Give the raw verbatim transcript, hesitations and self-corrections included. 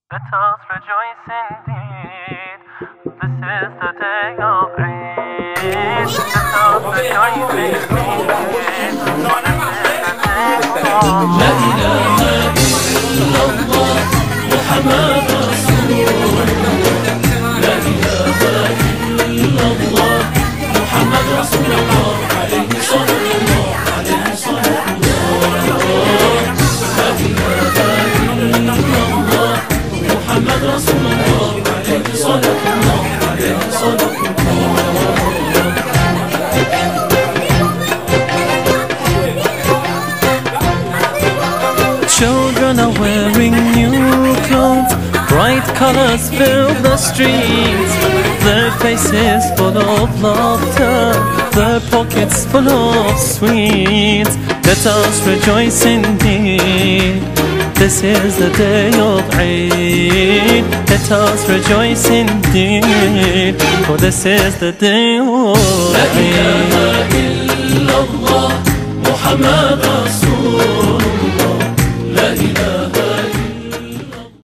Let us rejoice indeed. This is the day of Eid. Let us rejoice indeed. لا إله إلا الله محمد رسول الله. لا إله إلا الله محمد رسول الله. عليه صلاة الله عليه صلاة الله. لا إله إلا الله محمد رسول الله. عليه صلاة الله عليه صلاة الله. Children are wearing new clothes, bright colors fill the streets. Their faces full of laughter, their pockets full of sweets. Let us rejoice indeed. This is the day of Eid. Let us rejoice indeed, for this is the day of Eid. لا إله إلا الله محمد رسول الله.